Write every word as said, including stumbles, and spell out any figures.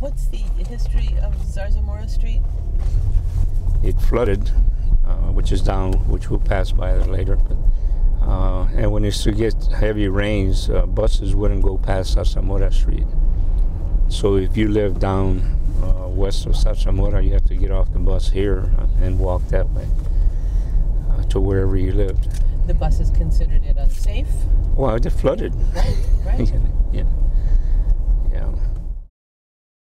what's the history of Zarzamora Street? It flooded, uh, which is down, which we'll pass by later. But, uh, and when it used to get heavy rains, uh, buses wouldn't go past Zarzamora Street. So if you live down uh, west of Zarzamora, you have to get off the bus here and walk that way uh, to wherever you lived. The buses considered it unsafe? Well, it flooded. Right, right. Yeah.